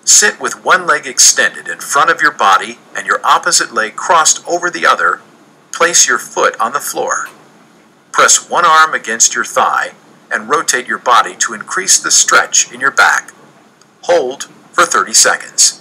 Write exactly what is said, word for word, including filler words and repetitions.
Sit with one leg extended in front of your body and your opposite leg crossed over the other. Place your foot on the floor. Press one arm against your thigh and rotate your body to increase the stretch in your back. Hold for thirty seconds.